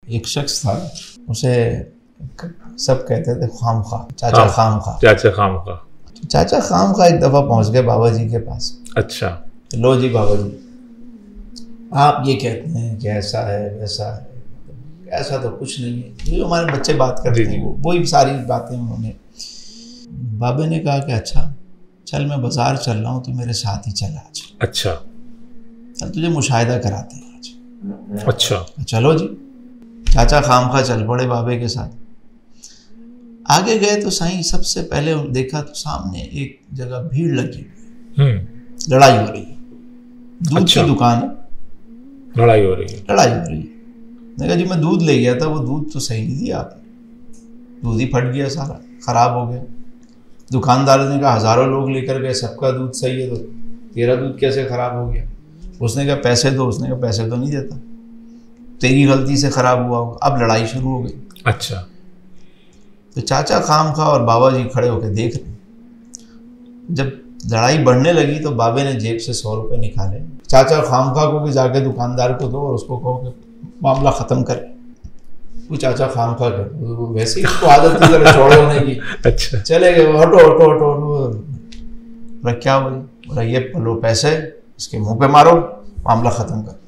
एक शख्स था, उसे सब कहते थे खामखा, चाचा खामखा। चाचा खामखा। तो चाचा खामखा एक दफ़ा पहुंच गए बाबा जी के पास। अच्छा। तो लो जी बाबा जी, आप ये कहते हैं कि ऐसा है वैसा है, ऐसा तो कुछ नहीं है। ये हमारे बच्चे बात करते हैं, वही सारी बातें उन्होंने। बाबे ने कहा कि अच्छा चल, मैं बाजार चल रहा हूँ, तो मेरे साथ ही चल आज। अच्छा। चल तुझे मुशाहिदा कराते हैं आज। अच्छा। चलो जी। चाचा खामखा चल पड़े बाबे के साथ। आगे गए तो साईं सबसे पहले देखा तो सामने एक जगह भीड़ लगी, लड़ाई हो रही है। दूध की दुकान है, लड़ाई हो रही है। मैंने कहा जी मैं दूध ले गया था, वो दूध तो सही नहीं दिया आपने, दूध ही फट गया, सारा खराब हो गया। दुकानदार ने कहा हज़ारों लोग लेकर गए, सबका दूध सही है, तो तेरा दूध कैसे खराब हो गया? उसने कहा पैसे दो। उसने कहा पैसे तो नहीं देता, तेरी गलती से खराब हुआ होगा। अब लड़ाई शुरू हो गई। अच्छा। तो चाचा खामखा और बाबा जी खड़े होकर देख रहे। जब लड़ाई बढ़ने लगी तो बाबे ने जेब से 100 रुपये निकाले। चाचा खामखा को कि जाके दुकानदार को दो और उसको कहो कि मामला ख़त्म करे। वो चाचा खामखा के वैसे ही उसको आदत थी जरा छोड़ो होने की। अच्छा। चले गए, हटो हटो हटो हटो। क्या बोली? बोला ये लो पैसे, इसके मुंह पे मारो, मामला ख़त्म कर।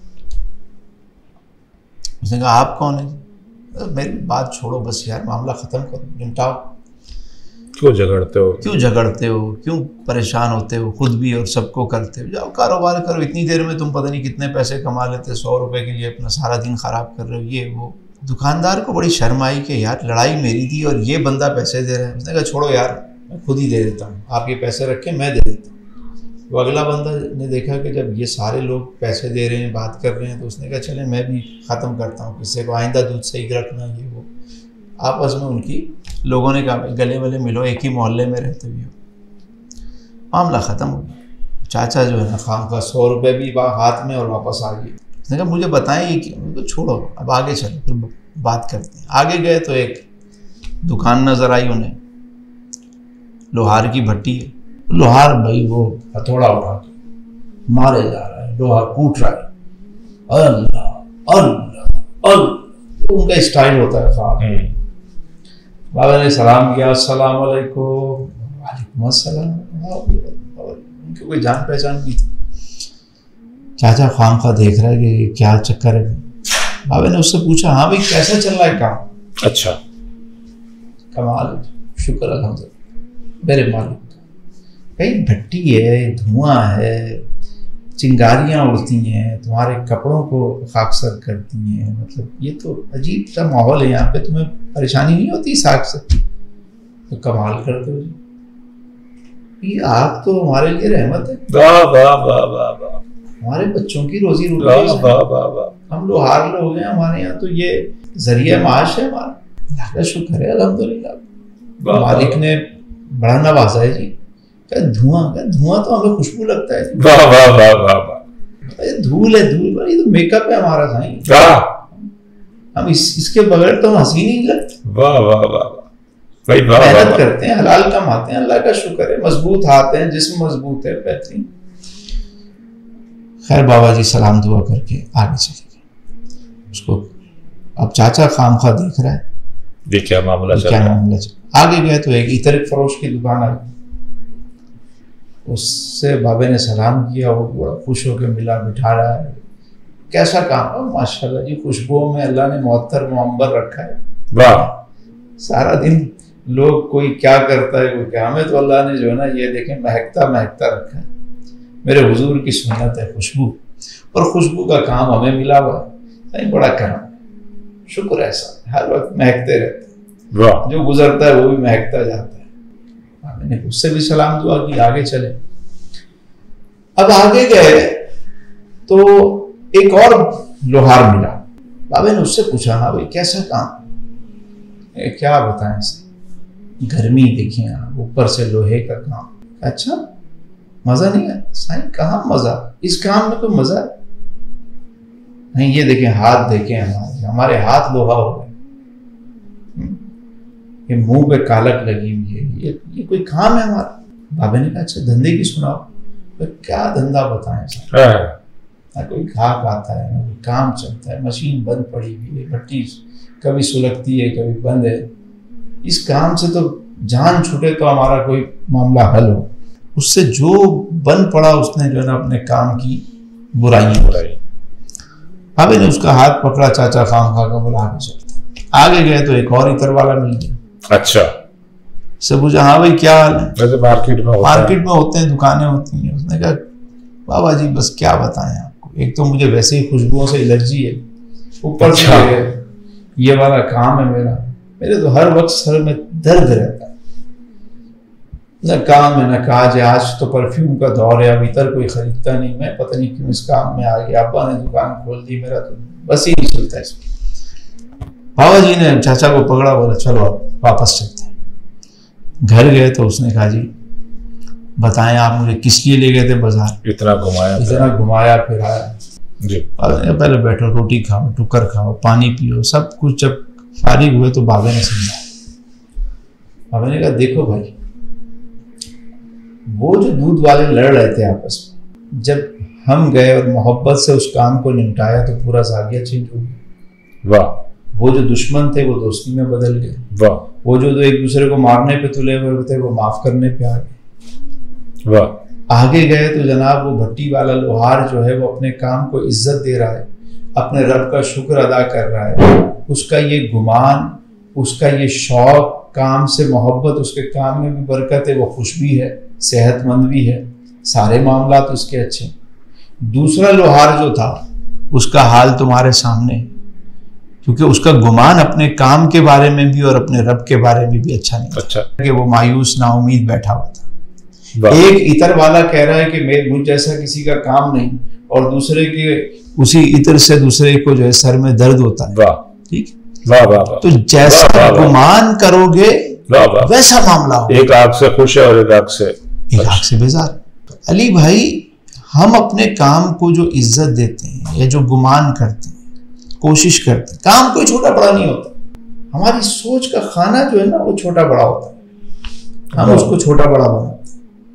उसने कहा आप कौन है? मेरी बात छोड़ो बस यार, मामला ख़त्म करो, निपटाओ। क्यों झगड़ते हो? क्यों परेशान होते हो? खुद भी और सबको करते हो। जाओ कारोबार करो, इतनी देर में तुम पता नहीं कितने पैसे कमा लेते, 100 रुपये के लिए अपना सारा दिन ख़राब कर रहे हो, ये वो। दुकानदार को बड़ी शर्म आई कि यार लड़ाई मेरी थी और ये बंदा पैसे दे रहा है। उसने कहा छोड़ो यार, मैं खुद ही दे देता हूँ, आप ये पैसे रखें, मैं दे देता हूँ। तो अगला बंदा ने देखा कि जब ये सारे लोग पैसे दे रहे हैं, बात कर रहे हैं, तो उसने कहा चले मैं भी ख़त्म करता हूँ, किसी को आइंदा दूध सही रखना, ये वो। आपस में उनकी लोगों ने कहा गले वले मिलो, एक ही मोहल्ले में रहते हुए। मामला ख़त्म हो गया। चाचा जो है ना खामखा 100 रुपये भी हाथ में और वापस आ गए। उसने कहा मुझे बताएं ये क्यों? तो छोड़ो अब आगे चलो, फिर बात करते हैं। आगे गए तो एक दुकान नज़र आई उन्हें, लोहार की भट्टी है। लोहार भाई वो हथौड़ा उठा के मारे जा रहा है, लोहा कूट रहा है। अल्लाह अल्लाह अल्लाह, उनका स्टाइल होता है खास। बाबा ने सलाम किया, अस्सलाम वालेकुम। वालेकुम अस्सलाम। उनकी कोई जान पहचान भी थी। चाचा खामखा देख रहा है कि क्या चक्कर है। बाबा ने उससे पूछा हाँ भाई कैसा चल रहा है काम? अच्छा। कमाल, शुक्र अल्हम्दुलिल्लाह मेरे मालिक। भाई भट्टी है, धुआं है, चिंगारियाँ उड़ती हैं, तुम्हारे कपड़ों को खाकसर करती हैं, मतलब ये तो अजीब सा माहौल है यहाँ पे। तुम्हें परेशानी नहीं होती इस आग से? तो कमाल करते हो जी, ये आग तो हमारे लिए रहमत है। वाह वाह वाह वाह वाह, हमारे बच्चों की रोजी रोटी। वाह वाह वाह, हम लोहार लोग हैं, हमारे यहाँ तो ये जरिया माश है हमारा। अल्लाह का शुक्र है अल्हम्दुलिल्लाह, मालिक ने बड़ा नवाजा है जी। धुआं तो हमें खुशबू लगता है। वाह वाह वाह वाह वाह, धूल है, धूल, ये तो मेकअप है हमारा साईं। हम इसके बगैर तो हम हंसी नहीं लगते। वाह वाह वाह भाई, मेहनत करते हैं, हलाल कमाते हैं, अल्लाह का शुक्र है, मजबूत हाथ हैं, जिस्म मजबूत है, बेहतरीन। खैर बाबा जी सलाम दुआ करके आगे चले गए। उसको अब चाचा खामखा देख रहा है क्या मामला चल। आगे गए तो एक इतर फरोश की दुकान आई। उससे बाबे ने सलाम किया, वो बड़ा खुश होकर मिला, बिठा रहा है। कैसा काम? माशाल्लाह जी, खुशबुओं में अल्लाह ने मुअत्तर मुअम्बर रखा है। वाह, सारा दिन लोग कोई क्या करता है, कोई क्या, हमें तो अल्लाह ने जो है ना ये देखें महकता महकता रखा है। मेरे हुजूर की सुन्नत है खुशबू, और खुशबू का काम हमें मिला हुआ है। बड़ा काम, शुक्र ऐसा हर वक्त महकते रहते हैं, जो गुजरता है वो भी महकता जाता है। मैंने उससे भी सलाम दुआ की, आगे चले। अब आगे गए तो एक और लोहार मिला। बाबा ने उससे पूछा हाँ भाई कैसा काम? क्या बताएं सर, गर्मी देखिए आप, ऊपर से लोहे का काम। अच्छा मजा नहीं है साईं? कहाँ मजा, इस काम में कोई मजा नहीं। ये देखें हाथ, देखें हमारे हाथ लोहा हो गए, ये मुंह पे कालक लगी हुई है, ये कोई काम है हमारा? बाबा ने कहा अच्छा धंधे की सुनाओ। तो क्या धंधा बताएं सर? ना कोई घाक आता है, ना कोई काम चलता है, मशीन बंद पड़ी हुई है, भट्टी कभी सुलगती है, कभी बंद है। इस काम से तो जान छूटे तो हमारा कोई मामला हल हो। उससे जो बन पड़ा उसने जो है ना अपने काम की बुराइयां बुराई। भाभी ने उसका हाथ पकड़ा, चाचा खाम खा का बोला आगे चलते। आगे गए तो एक और इतर वाला मिल गया। अच्छा, से पूछा हाँ भाई क्या हाल है? वैसे मार्केट में होते हैं, दुकानें होती हैं। उसने कहा बाबा जी बस क्या बताएं आपको, एक तो मुझे वैसे ही खुशबुओं से एलर्जी है, ऊपर से ये वाला काम है मेरे तो हर वक्त सर में दर्द रहता है, न काम है न काज है। आज तो परफ्यूम का दौर है, अब इतर कोई खरीदता नहीं, मैं पता नहीं क्यों इस काम में आ गया। अब्बा ने दुकान खोल दी, मेरा तो बस ही नहीं चलता इसमें। बाबा जी ने चाचा को पकड़ा, बोला चलो अब वापस चलते हैं। घर गए तो उसने कहा जी बताएं आप मुझे किस लिए ले गए थे बाजार? इतना घुमाया फिराया जी। पहले बैठो, रोटी खाओ, टुकर खाओ, पानी पियो, सब कुछ। जब फारिग हुए तो बाबे ने समझाया। बाबे ने कहा देखो भाई, वो जो दूध वाले लड़ रहे थे आपस में, जब हम गए और मोहब्बत से उस काम को निपटाया तो पूरा जाविया चेंज हो गया। वाह। वो जो दुश्मन थे वो दोस्ती में बदल गए। वाह। वो जो एक दूसरे को मारने पे तुले हुए थे वो माफ करने पे आ गए। वाह। आगे गए तो जनाब वो भट्टी वाला लोहार जो है वो अपने काम को इज्जत दे रहा है, अपने रब का शुक्र अदा कर रहा है। उसका ये गुमान, उसका ये शौक, काम से मोहब्बत, उसके काम में भी बरकत है, वो खुश भी है, सेहतमंद भी है, सारे मामला तो उसके अच्छे। दूसरा लोहार जो था उसका हाल तुम्हारे सामने, क्योंकि उसका गुमान अपने काम के बारे में भी और अपने रब के बारे में भी अच्छा नहीं था। कि वो मायूस नाउमीद बैठा हुआ था। एक इतर वाला कह रहा है कि मुझ जैसा किसी का काम नहीं, और दूसरे के उसी इतर से दूसरे को जो है सर में दर्द होता है। ठीक, तो जैसा गुमान करोगे वैसा मामला हो। एक आंख से खुश है और एक आंख से बेजार। अली भाई, हम अपने काम को जो इज्जत देते हैं या जो गुमान करते हैं, कोशिश करते हैं, काम कोई छोटा बड़ा नहीं होता। हमारी सोच का खाना जो है ना वो छोटा बड़ा होता है, हम उसको छोटा बड़ा बनाते हैं।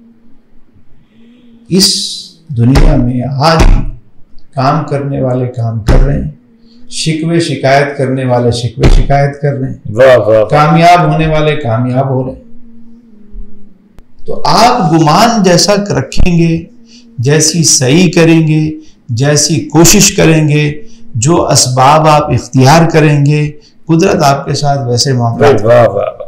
इस दुनिया में आज काम करने वाले काम कर रहे हैं, शिकवे शिकायत करने वाले शिकवे शिकायत कर रहे हैं, कामयाब होने वाले कामयाब हो रहे हैं। तो आप गुमान जैसा रखेंगे, जैसी सही करेंगे, जैसी कोशिश करेंगे, जो असबाब आप इख्तियार करेंगे, कुदरत आपके साथ वैसे मामला।